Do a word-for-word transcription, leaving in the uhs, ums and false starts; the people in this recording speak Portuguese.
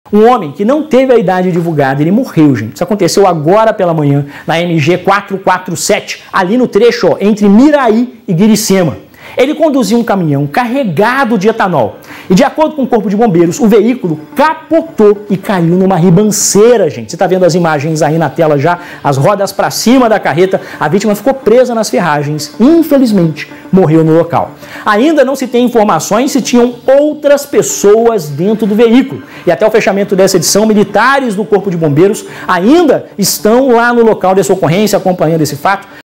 Um homem que não teve a idade divulgada, ele morreu, gente. Isso aconteceu agora pela manhã, na M G quatrocentos e quarenta e sete, ali no trecho ó, entre Miraí e Guiricema. Ele conduzia um caminhão carregado de etanol. E de acordo com o Corpo de Bombeiros, o veículo capotou e caiu numa ribanceira, gente. Você está vendo as imagens aí na tela já, as rodas para cima da carreta. A vítima ficou presa nas ferragens e, infelizmente, morreu no local. Ainda não se tem informações se tinham outras pessoas dentro do veículo. E até o fechamento dessa edição, militares do Corpo de Bombeiros ainda estão lá no local dessa ocorrência, acompanhando esse fato.